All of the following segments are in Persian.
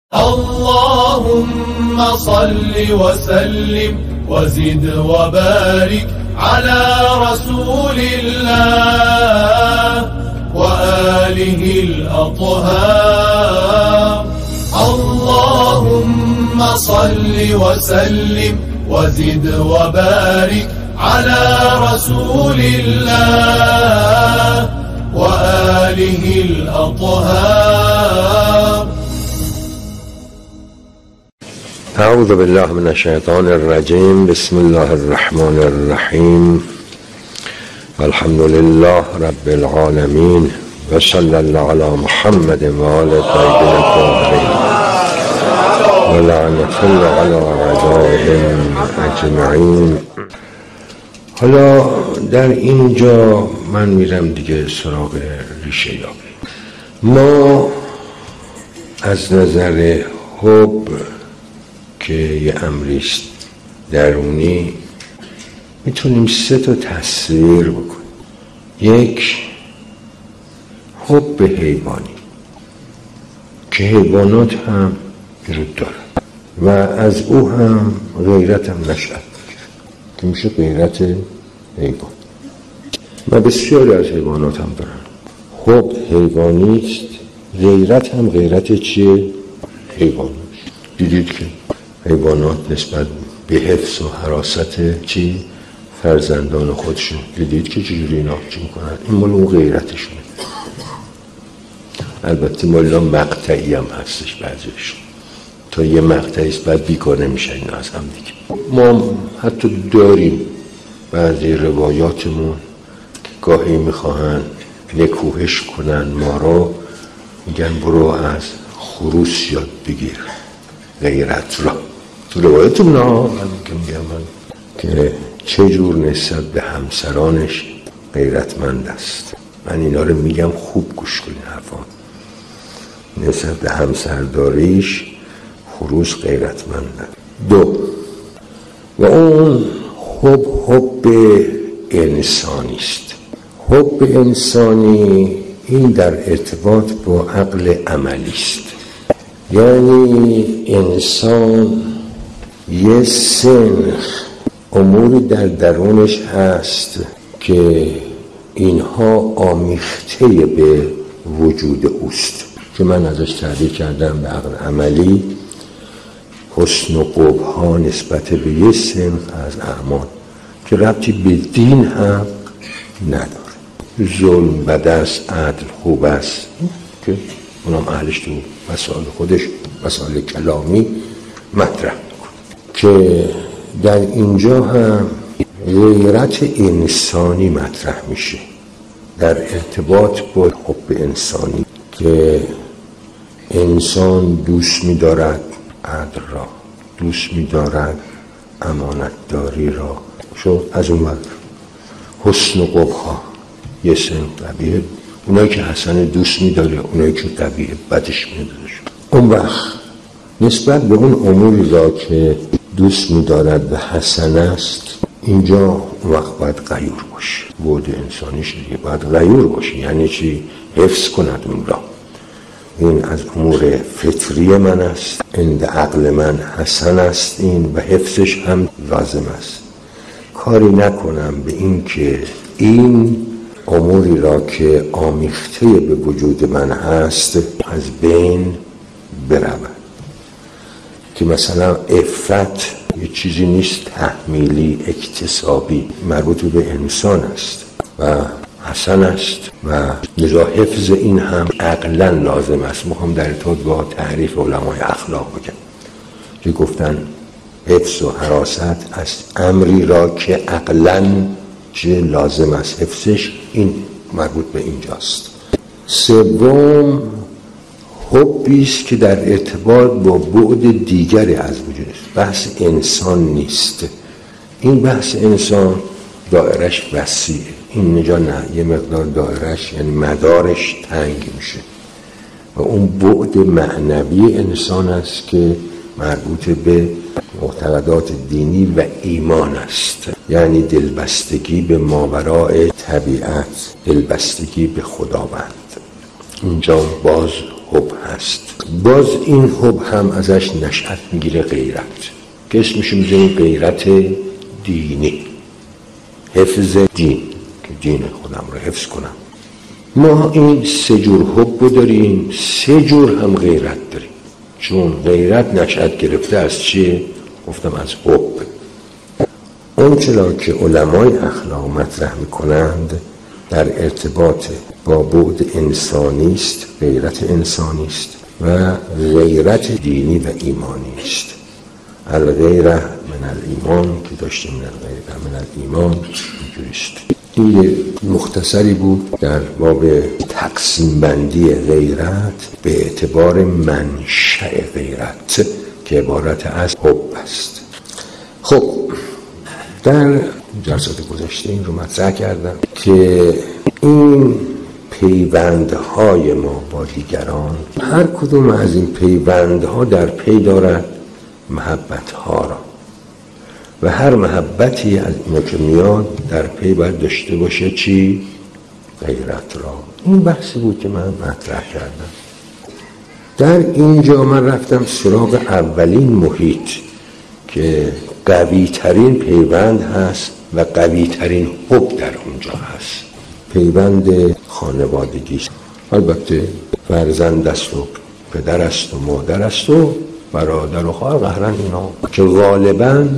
اللهم صل وسلم وزد وبارك على رسول الله وآله الأطهار. اللهم صل وسلم وزد وبارك على رسول الله وآله الأطهار. اعوذ بالله من الشیطان الرجیم. بسم الله الرحمن الرحیم. الحمد لله رب العالمین و صلی الله علی محمد و آل طیبین الطاهرین و لعنة الله علی اعدائهم اجمعین. حالا در اینجا من میرم دیگه سراغ ریشه یابی. ما از نظر حب که یه امریست درونی میتونیم 3 تا تصویر بکنیم. یک، حب حیوانی که حیوانات هم وجود دارن و از او هم غیرت هم نشأت میگیره که میشه غیرت حیوان و بسیاری از حیوانات هم دارن. حب حیوانیست، غیرت هم غیرت چیه؟ حیوانیست. دیدید که حیوانات نسبت به حفظ و حراست چی؟ فرزندان خودشون، دیدید که چجوری اینا چی میکنن؟ این مال اون غیرتشونه. البته مالا مقطعی هم هستش بعضیشون، تا یه مقطعیست بعد بیگانه میشه اینا از هم دیگه. ما حتی داریم بعضی روایاتمون که گاهی میخواهن نکوهش کنن ما رو، میگن برو از خروس یاد بگیر غیرت را. تو روایتمون ها من میگم که چه جور نسبت به همسرانش غیرتمند است. من اینا رو میگم خوب گوش کنین حرفان. نسبت به همسرداریش خروس غیرتمند. 2، و اون حب انسانی است. حب انسانی این در ارتباط با عقل عملی است. یعنی انسان یه سنخ اموری در درونش هست که اینها آمیخته به وجود اوست که من ازش تعبیر کردم به عقل عملی. حسن و قبح ها نسبت به یه سنخ از اعمال که ربطی به دین هم نداره. ظلم بد است، عدل خوب است که اونم اهلش تو مسائل خودش، مسائل کلامی مطرح میکنه. که در اینجا هم غیرت انسانی مطرح میشه در ارتباط با حب انسانی که انسان دوست می‌دارد عدل را، دوست می‌دارد امانتداری را. شو از اون وقت حسن و قبح یه سن طبیعه، اونایی که حسن دوست می‌داره، اونایی که طبیعه بدش می‌داره. اون وقت نسبت به اون اموری را که دوست می‌دارد و حسن است، اینجا اون وقت باید غیور باشه. بود انسانیش دیگه باید غیور باشه. یعنی چی؟ حفظ کند اون را. این از امور فطری من است، این در عقل من حسن است این و حفظش هم لازم است. کاری نکنم به این که این اموری را که آمیخته به وجود من هست از بین برود. که مثلا عفت یه چیزی نیست تحمیلی اکتسابی، مربوط به انسان است و حسن است و لذا حفظ این هم عقلا لازم است. میخوام در ارتباط با تعریف علمای اخلاق بگم که گفتن حفظ و حراست از امری را که عقلا چه لازم است حفظش، این مربوط به اینجاست. 3، حبیست که در ارتباط با بعد دیگری از وجود است. بحث انسان نیست. این بحث انسان دایرش وسیعه، این نجا نه، یه مقدار دایرش یعنی مدارش تنگ میشه و اون بعد معنوی انسان است که مربوط به معتقدات دینی و ایمان است. یعنی دلبستگی به ماوراء طبیعت، دلبستگی به خداوند. اینجا باز حب هست. باز این حب هم ازش نشأت میگیره غیرت که اسمش میذاریم غیرت دینی، حفظ دین، که دین خودم رو حفظ کنم. ما این 3 جور حب رو داریم، 3 جور هم غیرت داریم. چون غیرت نشأت گرفته از چیه؟ گفتم از حب. اون چرا که علمای اخلاق مطرح میکنند در ارتباط با بعد انسانی است، غیرت انسانی است و غیرت دینی و ایمانی است. الغیره من الایمان که داشتیم، من الغیره من الایمان اینجوریست. این مختصری بود در باب تقسیم بندی غیرت به اعتبار منشأ غیرت که عبارت از حب است. خب در جلسات گذشته این رو مطرح کردم که این پیوندهای ما با دیگران، هر کدوم از این پیوندها در پی دارد محبتها را و هر محبتی از اینا که میاد در پی باید داشته باشه چی؟ غیرت را. این بحثی بود که من مطرح کردم. در اینجا من رفتم سراغ اولین محیط که قوی ترین پیوند هست و قوی ترین حب در اونجا هست، پیوند خانوادگی. البته فرزند است و پدر است و مادر است و برادر و خواهر، قهرن اینا که غالباً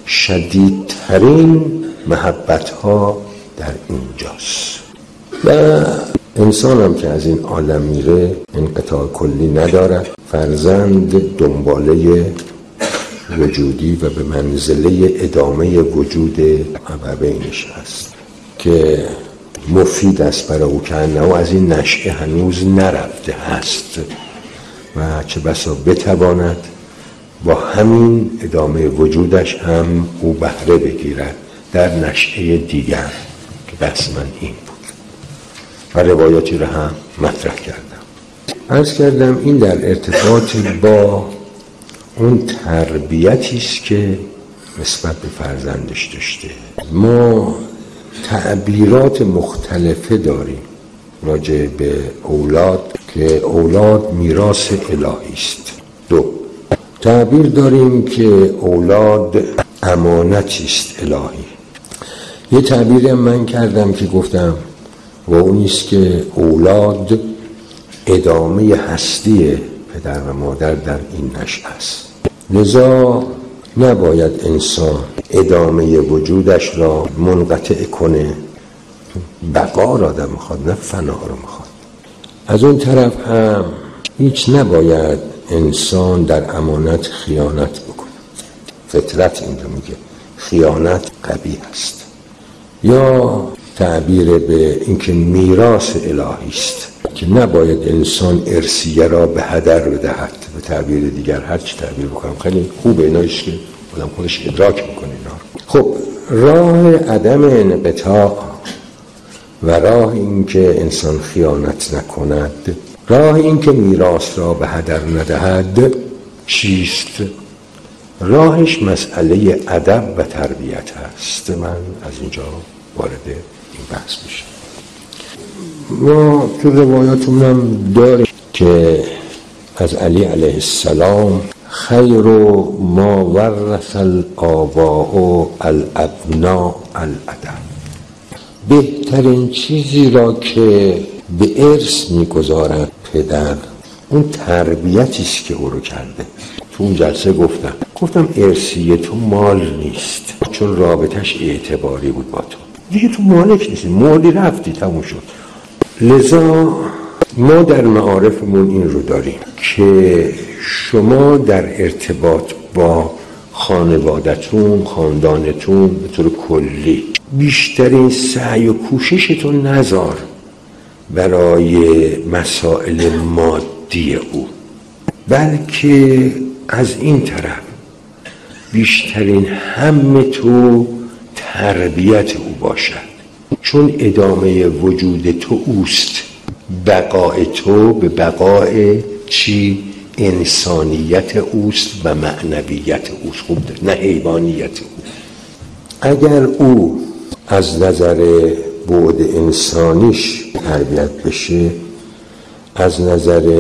شدیدترین محبت ها در اینجاست. و انسان هم که از این عالم میره انقطاع کلی ندارد. فرزند دنباله وجودی و به منزله ادامه وجود ابوینش هست که مفید است برای او که انه از این نشأه هنوز نرفته هست و چه بسا بتواند با همین ادامه وجودش هم او بهره بگیرد در نشأه دیگر که بحث من این بود و روایاتی را هم مطرح کردم. عرض کردم این در ارتباط با اون تربیتی است که نسبت به فرزندش داشته. ما تعبیرات مختلفه داریم راجع به اولاد که اولاد میراث الهی است. 2 تعبیر داریم که اولاد امانتی است الهی. یه تعبیری هم من کردم که گفتم و اون است که اولاد ادامه هستی پدر و مادر در این نشأه است. لذا نباید انسان ادامه وجودش را منقطع کنه. بقا را آدم میخواد، نه فنا را میخواد. از اون طرف هم هیچ نباید انسان در امانت خیانت بکنه. فطرت این رو میگه خیانت قبیح است. یا تعبیر به اینکه میراث الهی است که نباید انسان ارثیه را به هدر بدهد. به تعبیر دیگر هر چی تعبیر بکنم خیلی خوبه، اینایش که آدم خودش ادراک میکنه اینا. خب راه عدم انقطاع و راه این که انسان خیانت نکند، راه این که میراث را به هدر ندهد چیست؟ راهش مسئله ادب و تربیت هست. من از اینجا وارد این بحث میشم. ما تو روایاتمون هم داریم که از علی علیه السلام خیر ما ورث الآباء الابناء الادب، بهترین چیزی را که به ارث میگذارد پدر اون تربیتی است که او رو کرده. تو اون جلسه گفتم ارثی تو مال نیست، چون رابطش اعتباری بود با تو، دیگه تو مالک نیستی، مالی رفتی تموم شد. لذا ما در معارفمون این رو داریم که شما در ارتباط با خانوادتون، خاندانتون به طور کلی بیشترین سعی و کوششتون نذار برای مسائل مادی او، بلکه از این طرف بیشترین هم تو تربیت او باشد، چون ادامه وجود تو اوست، بقای تو به بقای چی؟ انسانیت اوست و معنویت اوست. خوب نه حیوانیت او. اگر او از نظر بعد انسانیش تربیت بشه، از نظر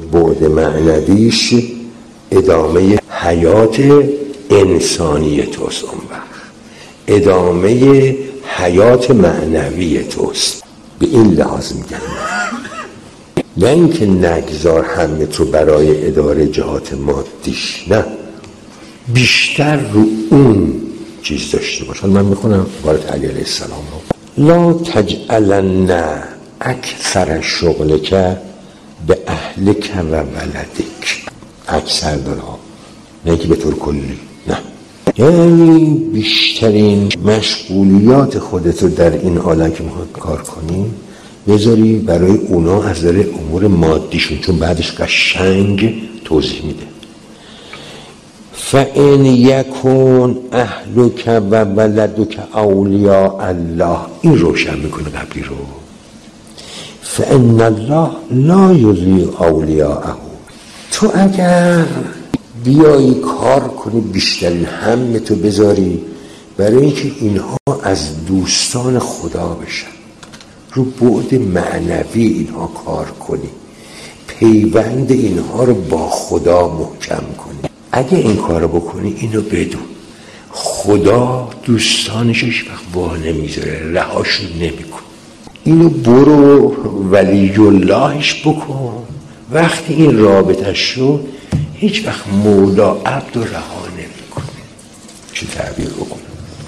بعد معنویش ادامه حیات انسانی توست، اون وقت ادامه حیات معنوی توست. به این لحاظ میگن نه اینکه نگذار همه تو برای اداره جهات مادیش، نه، بیشتر رو اون چیز داشته باش. من میخونم عبارت علی علیه السلام رو: لا تجعلن اکثر شغلک به اهلک و ولدک. اکثر داره ها، نه که به طور کلی، نه، یعنی بیشترین مشغولیات خودت رو در این عالم که میخواد کار کنی بذاری برای اونا از نظر امور مادیشون، چون بعدش قشنگ توضیح میده. فَإِنْ يَكُنْ أَهْلُكَ وَوَلَدُكَ أَوْلِيَاءَ الله، این روشن میکنه قبلی رو. فَإِنَّ اللَّهَ لَا يُضِيعُ أَوْلِيَاءَهُ. تو اگر بیایی کار کنی بیشترین همتو بذاری برای اینکه اینها از دوستان خدا بشن، رو بعد معنوی اینها کار کنی، پیوند اینها رو با خدا محکم کنی، اگه این کار رو بکنی اینو بدون خدا دوستانش هیچ وقت وا نمیذاره، رهاشون نمیکن. اینو برو ولی اللهش بکن. وقتی این رابطه شد هیچ وقت مولا عبد و رها نمیکنه. چه تعبیر بکنه،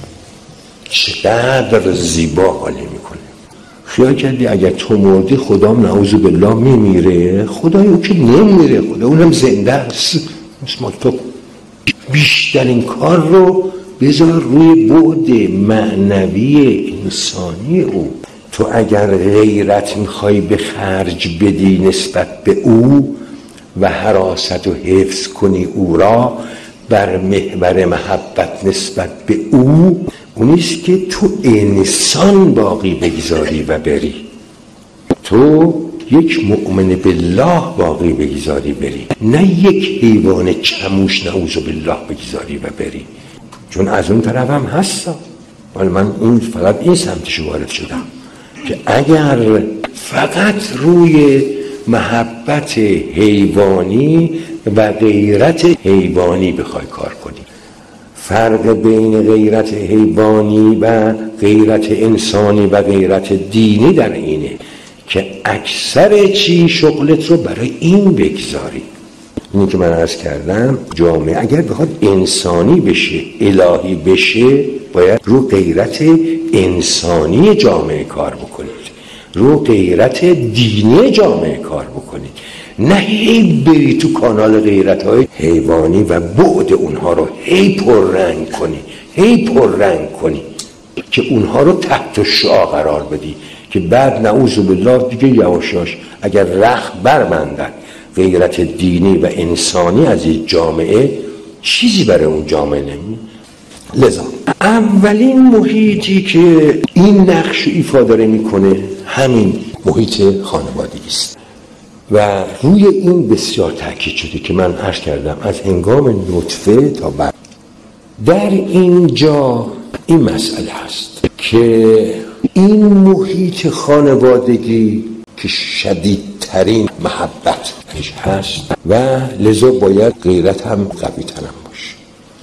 چقدر زیبا حالی میکنه. خیال کردی اگر تو مردی خدام نعوذ بالله میمیره؟ خدای او که نمیره، خدا اونم زنده است. مثل تو بیشترین کار رو بذار روی بعد معنوی انسانی او. تو اگر غیرت میخوای به خرج بدی نسبت به او و حراست و حفظ کنی او را بر محور محبت نسبت به او، اونیست که تو انسان باقی بگذاری و بری، تو یک مؤمن بالله باقی بگذاری بری، نه یک حیوان چموش نعوذ بالله بگذاری و بری. چون از اون طرف هم هستا، ولی من فقط این سمتش وارد شدم که اگر فقط روی محبت حیوانی و غیرت حیوانی بخوای کار کنی، فرق بین غیرت حیوانی و غیرت انسانی و غیرت دینی در اینه که اکثر چی شغلت رو برای این بگذاری. اینی که من عرض کردم، جامعه اگر بخواد انسانی بشه، الهی بشه، باید رو غیرت انسانی جامعه کار بکنید، رو غیرت دینی جامعه کار بکنید، نه هی بری تو کانال غیرت‌های حیوانی و بعد اونها رو هی پررنگ کنی که اونها رو تحت شعاع قرار بدی که بعد نعوذ بالله دیگه یواشاش اگر رخ بربندن غیرت دینی و انسانی از این جامعه، چیزی برای اون جامعه نمی. لذا اولین محیطی که این نقش ایفا داره میکنه همین محیط خانوادگی است و روی این بسیار تاکید شده که من عرض کردم از هنگام نطفه تا بعد. در اینجا این مسئله هست که این محیط خانوادگی که شدیدترین محبت هست و لذا باید غیرت هم قوی تر باشه.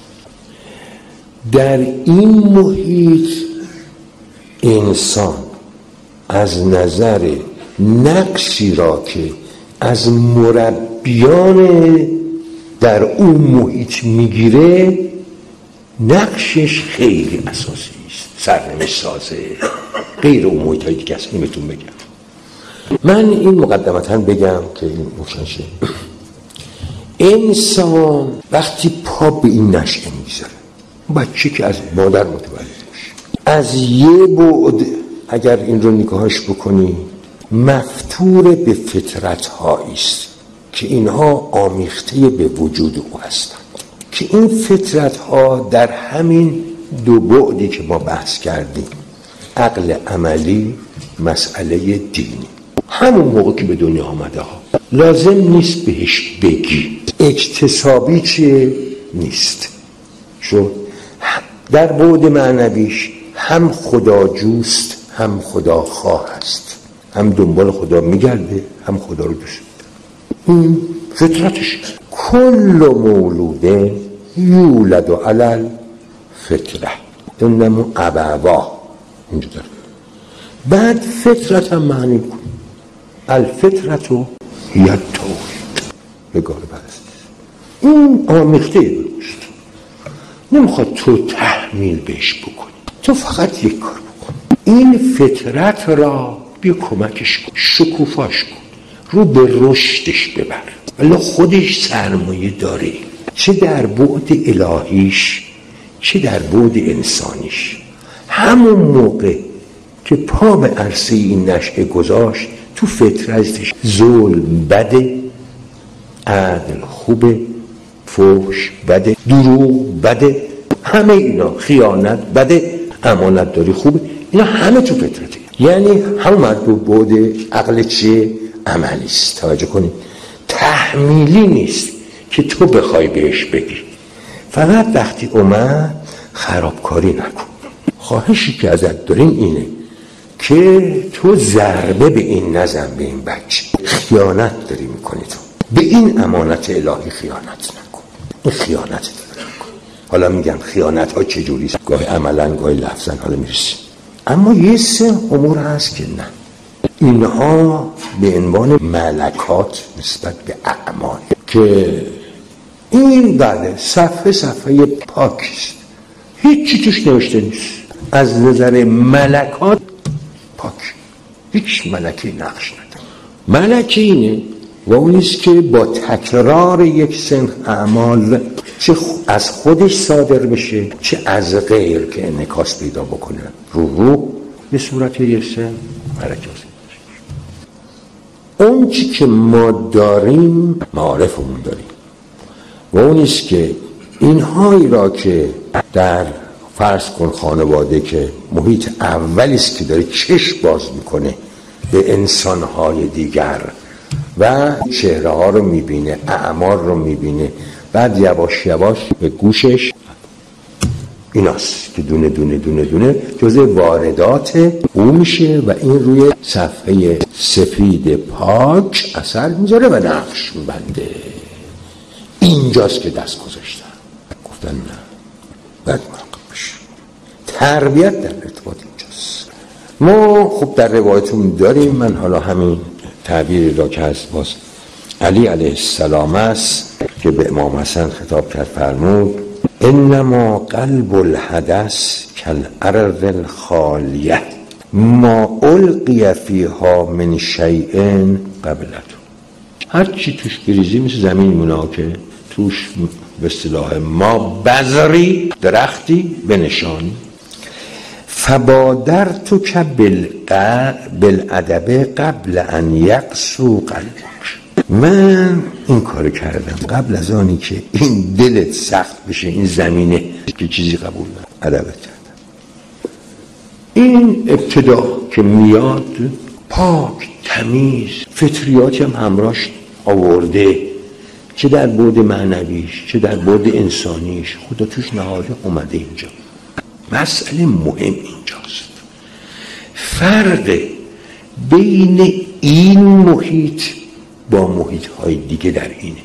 در این محیط انسان از نظر نقشی را که از مربیان در اون محیط میگیره، نقشش خیلی اساسی است، سرنوشت سازه، غیر اون محیط های دیگه است. این بهتون بگم، من این مقدمتاً بگم که این روشن شه. انسان وقتی پا به این نشأه میذاره، بچه که از مادر متولد میشه، از یه بعد اگر این رو نگاهش بکنی مفتور به فطرت‌هایی است که اینها آمیخته به وجود او هستند، که این فطرت‌ها در همین دو بعدی که ما بحث کردیم، عقل عملی، مسئله دینی، همون موقع که به دنیا آمده ها لازم نیست بهش بگی اکتسابی چیه نیست، چون در بعد معنویش هم خدا جوست هم خدا خواه است، هم دنبال خدا میگرده هم خدا رو دوست داره. این فطرتش. کل مولود یولد علی فطره، انما ابوا اینجا داره. بعد فطرت هم معنی کن، الفطرتو هی التوحید، بگاه پرست. این آمیخته درست، نمیخواد تو تحمیل بهش بکنی، تو فقط یک کار بکن، این فطرت را بیا کمکش کن، شکوفاش کن، رو به رشدش ببر. ولی خودش سرمایه داره، چه در بعد الهیش چه در بعد انسانیش. همون موقع که پا به عرصه این نشأه گذاشت، تو فطرتش ظلم بده، عدل خوبه، فحش بده، دروغ بده، همه اینا، خیانت بده، امانت داری خوبه، اینا همه تو فطرته. یعنی همون مربوط بود عقل چیه؟ عملی است. توجه کنید، تحمیلی نیست که تو بخوای بهش بگی. فقط وقتی اومد خرابکاری نکن. خواهشی که ازت داریم اینه که تو ضربه به این نزن، به این بچه. خیانت داری میکنی تو، به این امانت الهی خیانت نکن. این خیانت داری میکنی. حالا میگم خیانت ها چجوری، گاهی عملا گاهی لفظا، حالا میرسیم. اما یه سه امور هست که نه، اینها به عنوان ملکات نسبت به اعمال، که این بعد صفحه پاکیست، هیچی توش نوشته نیست. از نظر ملکات پاک، هیچ ملکی نقش نداره. ملکی اینه و اونیست که با تکرار یک سن اعمال، چه از خودش صادر بشه چه از غیر، که انعکاس پیدا بکنه رو به صورت یک سن ملکی. اون چی که ما داریم معارفمون داریم و اونیست که اینهایی را که در فرض کن خانواده که محیط اولیست که داره چشم باز میکنه به انسانهای دیگر و چهره ها رو میبینه، اعمال رو میبینه، بعد یواش یواش به گوشش ایناست که دونه دونه دونه دونه جزء واردات او میشه و این روی صفحه سفید پاک اثر میذاره و نقش میبنده. اینجاست که دست گذاشتن، گفتن نه، باید مراقب بشی. تربیت در ارتباط اینجاست. ما خب در روایتون داریم، من حالا همین تعبیری را که از باز علی علیه السلام است که به امام حسن خطاب کرد، فرمود انما قلب الحدث کالارض الخالیه ما القی فیها من شیء قبلته. هر چی توش بریزی مثل زمین مونه که توش به اصطلاح ما بذری، درختی بنشانی. فبادرتک بالادب قبل ان یقسو قلبک. من این کار کردم قبل از آنی که این دلت سخت بشه، این زمینه که چیزی قبول نه، ادبت کردم. این ابتدا که میاد پاک، تمیز، فطریاتی هم همراهش آورده، چه در بعد معنویش چه در بعد انسانیش، خدا توش نهاده اومده اینجا. مسئله مهم اینجاست، فرق بین این محیط با محیط‌های دیگه در اینه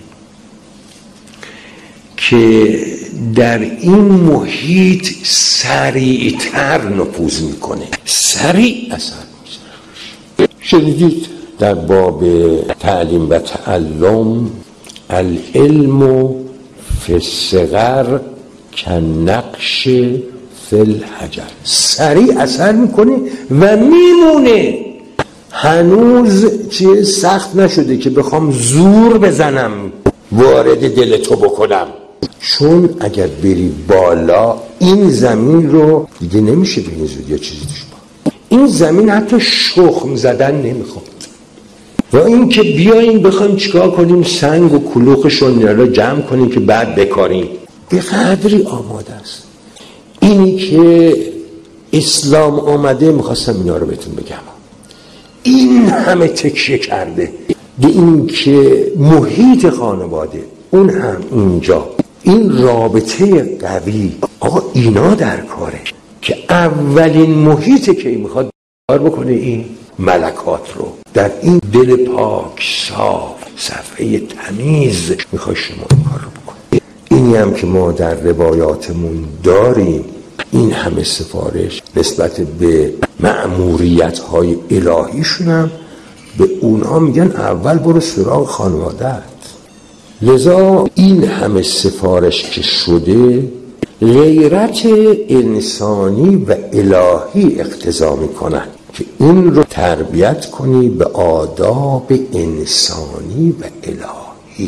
که در این محیط سریعتر نفوذ میکنه، سریع اثر میزنه. شنیدید در باب تعلیم و تعلم، العلم فی الصغر کنقش فی الحجر، سریع اثر میکنه و میمونه. هنوز چیز سخت نشده که بخوام زور بزنم وارد دل تو بکنم، چون اگر بری بالا این زمین رو دیگه نمیشه به این زودی یا چیزی توش با. این زمین حتی شخم زدن نمیخواد. و این که بیاییم بخوایم چیکار کنیم، سنگ و کلوخشون رو جمع کنیم که بعد بکاریم، به قدری آماده است. اینی که اسلام آمده، میخواستم اینا رو بهتون بگم، این همه تکیه کرده به این که محیط خانواده، اون هم اینجا، این رابطه قوی، آقا اینا در کاره که اولین محیطه که میخواد کار بکنه این ملکات رو در این دل پاک صاف صفحه تمیز میخوای شما این کار رو بکنی. اینی هم که ما در روایاتمون داریم، این همه سفارش نسبت به مأموریت‌های الهیشون هم به اونها میگن اول برو سراغ خانواده‌ات. لذا این همه سفارش که شده غیرت انسانی و الهی اقتضا میکنن که این رو تربیت کنی به آداب انسانی و الهی.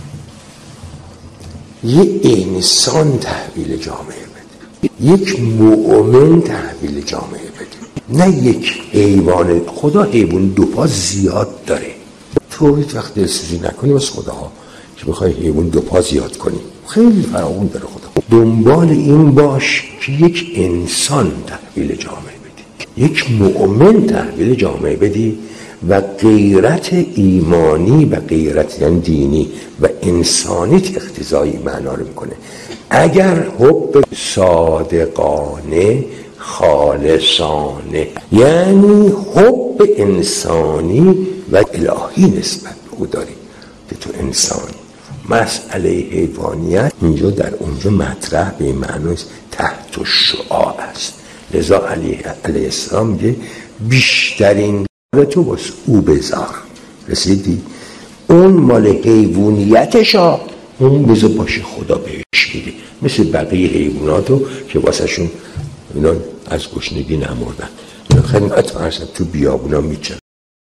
یک انسان تحویل جامعه بده، یک مؤمن تحویل جامعه بده، نه یک حیوان. خدا حیوان دو پا زیاد داره، تو هیچ وقت دلسوزی نکنی از خداها که بخوای حیوان دو پا زیاد کنی، خیلی فراوان داره خدا. دنبال این باش که یک انسان تحویل جامعه بدی، یک مؤمن تحویل جامعه بدی و غیرت ایمانی و غیرت یعنی دینی و انسانیت اقتضایی معنا رو میکنه. اگر حب صادقانه خالصانه یعنی حب انسانی و الهی نسبت به او داری که تو انسانی، مسئله حیوانیت اینجا در اونجا مطرح به معنی تحت الشعاع است. لذا علیه السلام میگه بیشترین تو باز او بذار. رسیدی؟ اون مال حیوانیتشا اون بذار باشه خدا بهش میده، مثل بقیه حیواناتو که واسه شون اینا از گشنگی نمردن، اینا خدمت ارشد تو بیابونا میچن.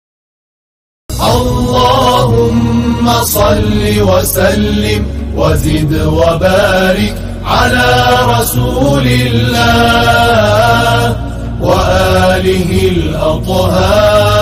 اللهم صل وسلم وزد وبارك على رسول الله وآله الأطهار